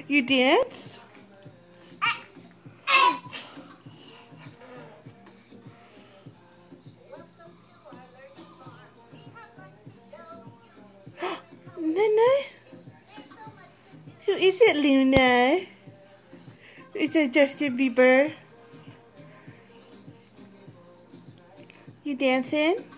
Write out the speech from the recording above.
You dance? Luna? Who is it, Luna? Is it Justin Bieber? You dancing?